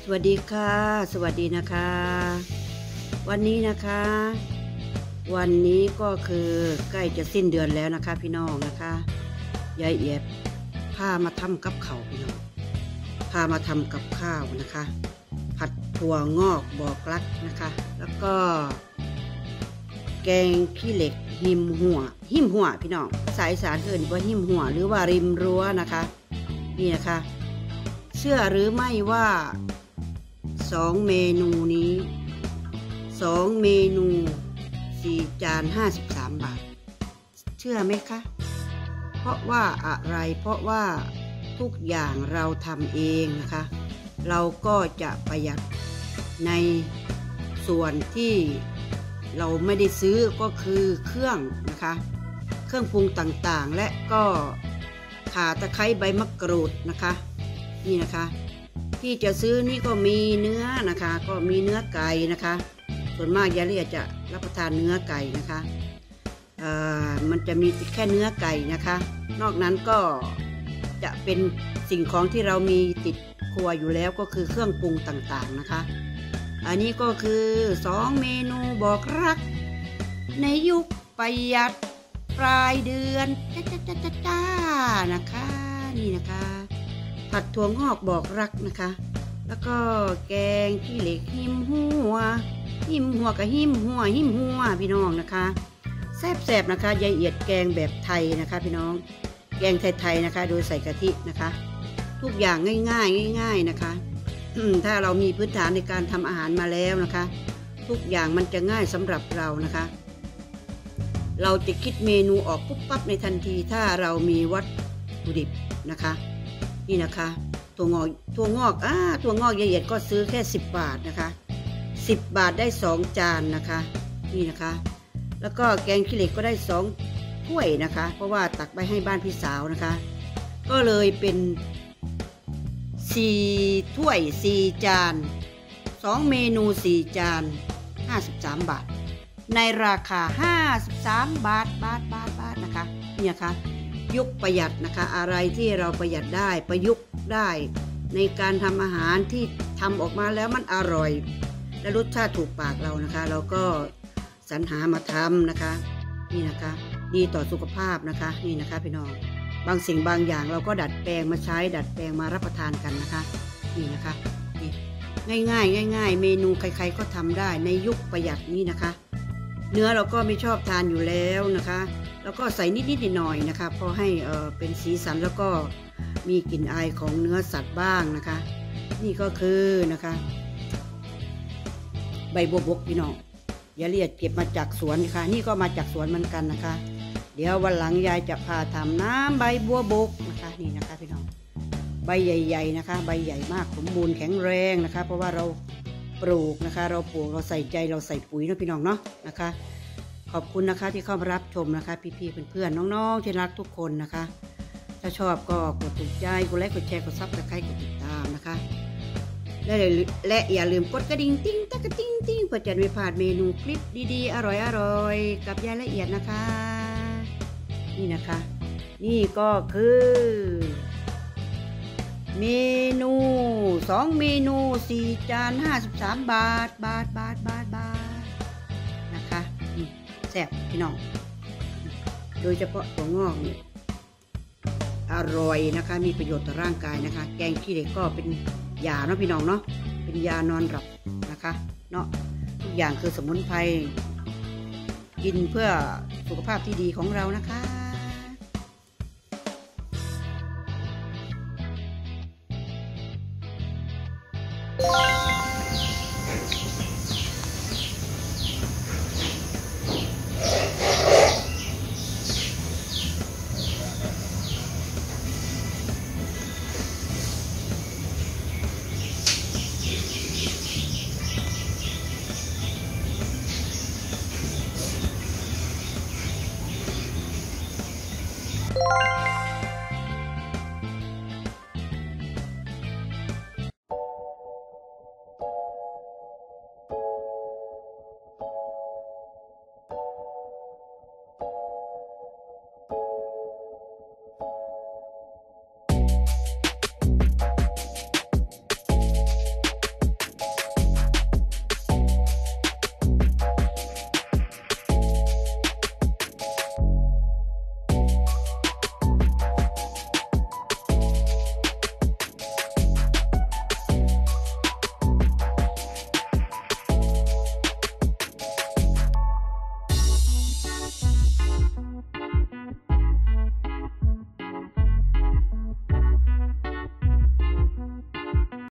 สวัสดีค่ะสวัสดีนะคะวันนี้นะคะวันนี้ก็คือใกล้จะสิ้นเดือนแล้วนะคะพี่น้องนะคะยายเอียดพามาทำกับข้าวพี่น้องพามาทำกับข้าวนะคะผัดถั่วงอกบอกรักนะคะแล้วก็แกงขี้เหล็กหิมหัวพี่น้องสายสารเกินว่าหิมหัวหรือว่าริมรั้วนะคะนี่นะคะเชื่อหรือไม่ว่า2 เมนูนี้2 เมนู4 จาน53 บาทเชื่อไหมคะเพราะว่าอะไรเพราะว่าทุกอย่างเราทำเองนะคะเราก็จะประหยัดในส่วนที่เราไม่ได้ซื้อก็คือเครื่องนะคะเครื่องปรุงต่างๆและก็ข่าตะไคร้ใบมะกรูดนะคะนี่นะคะที่จะซื้อนี่ก็มีเนื้อนะคะก็มีเนื้อไก่นะคะส่วนมากยายเรียจะรับประทานเนื้อไก่นะคะมันจะมีแค่เนื้อไก่นะคะนอกนั้นก็จะเป็นสิ่งของที่เรามีติดครัวอยู่แล้วก็คือเครื่องปรุงต่างๆนะคะอันนี้ก็คือ2 เมนูบอกรักในยุคประหยัดปลายเดือนจ้านะคะนี่นะคะผัดถั่วงอกบอกรักนะคะแล้วก็แกงขี้เหล็กหิมหัวกับหิมหัวพี่น้องนะคะแซ่บๆนะคะยายเอียดแกงแบบไทยนะคะพี่น้องแกงไทยๆนะคะโดยใส่กะทินะคะทุกอย่างง่ายๆนะคะถ้าเรามีพื้นฐานในการทำอาหารมาแล้วนะคะทุกอย่างมันจะง่ายสำหรับเรานะคะเราจะคิดเมนูออกปุ๊บปั๊บในทันทีถ้าเรามีวัตถุดิบนะคะนี่นะคะถั่วงอกยายเอียดก็ซื้อแค่10 บาทนะคะ10 บาทได้2 จานนะคะนี่นะคะแล้วก็แกงขี้เหล็กก็ได้2 ถ้วยนะคะเพราะว่าตักไปให้บ้านพี่สาวนะคะก็เลยเป็น4 ถ้วย4 จาน2 เมนู4 จาน53 บาทในราคา53 บาทนะคะนี่นะคะยุคประหยัดนะคะอะไรที่เราประหยัดได้ประยุกต์ได้ในการทำอาหารที่ทำออกมาแล้วมันอร่อยและรสชาติถูกปากเรานะคะเราก็สรรหามาทำนะคะนี่นะคะดีต่อสุขภาพนะคะนี่นะคะพี่น้องบางสิ่งบางอย่างเราก็ดัดแปลงมาใช้ดัดแปลงมารับประทานกันนะคะนี่นะคะนี่ง่ายเมนูใครๆก็ทำได้ในยุคประหยัดนี้นะคะเนื้อเราก็ไม่ชอบทานอยู่แล้วนะคะแล้วก็ใส่นิดหน่อยนะคะพอให้เป็นสีสันแล้วก็มีกลิ่นอายของเนื้อสัตว์บ้างนะคะนี่ก็คือนะคะใบบัวบกพี่น้องยายเรียดเก็บมาจากสวนนะคะนี่ก็มาจากสวนเหมือนกันนะคะเดี๋ยววันหลังยายจะพาทำน้ำใบบัวบกนะคะนี่นะคะพี่น้องใบใหญ่ๆนะคะใบใหญ่มากสมบูรณ์แข็งแรงนะคะเพราะว่าเราปลูกนะคะเราใส่ใจเราใส่ปุ๋ยนะพี่น้องเนาะนะคะขอบคุณนะคะที่เข้ามารับชมนะคะพี่ๆเพื่อนๆน้องๆที่รักทุกคนนะคะถ้าชอบก็กดถูกใจกดไลค์กดแชร์กดซับสไครต์กดติดตามนะคะและอย่าลืมกดกระดิ่งติ้งตะกระติ้งติ้งเพื่อจะไม่พลาดเมนูคลิปดีๆอร่อยกับยายละเอียดนะคะนี่นะคะนี่ก็คือเมนู2 เมนู4 จาน53 บาทนะคะแซ่บพี่น้องโดยเฉพาะถั่วงอกนี่อร่อยนะคะมีประโยชน์ต่อร่างกายนะคะแกงขี้เหล็กก็เป็นยาเนาะพี่น้องเนาะเป็นยานอนหลับนะคะเนาะทุกอย่างคือสมุนไพรกินเพื่อสุขภาพที่ดีของเรานะคะ